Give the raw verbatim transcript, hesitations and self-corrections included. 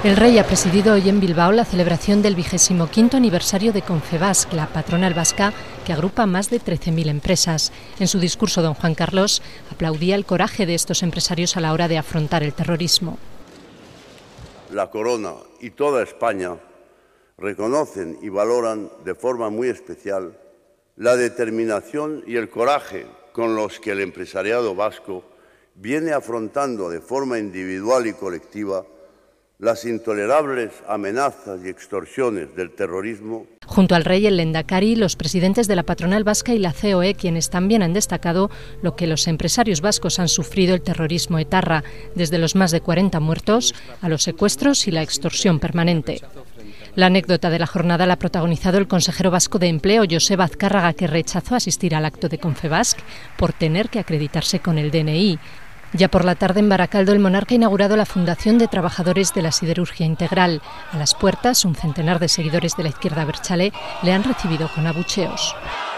El Rey ha presidido hoy en Bilbao la celebración del vigésimo quinto aniversario de Confebask, la patronal vasca que agrupa más de trece mil empresas. En su discurso, don Juan Carlos aplaudía el coraje de estos empresarios a la hora de afrontar el terrorismo. La Corona y toda España reconocen y valoran de forma muy especial la determinación y el coraje con los que el empresariado vasco viene afrontando de forma individual y colectiva las intolerables amenazas y extorsiones del terrorismo. Junto al Rey, el Lehendakari, los presidentes de la patronal vasca y la C O E, quienes también han destacado lo que los empresarios vascos han sufrido el terrorismo etarra, desde los más de cuarenta muertos a los secuestros y la extorsión permanente. La anécdota de la jornada la ha protagonizado el consejero vasco de Empleo, Joseba Azcárraga, que rechazó asistir al acto de Confebask por tener que acreditarse con el D N I. Ya por la tarde en Baracaldo, el monarca ha inaugurado la Fundación de Trabajadores de la Siderurgia Integral. A las puertas, un centenar de seguidores de la izquierda abertzale le han recibido con abucheos.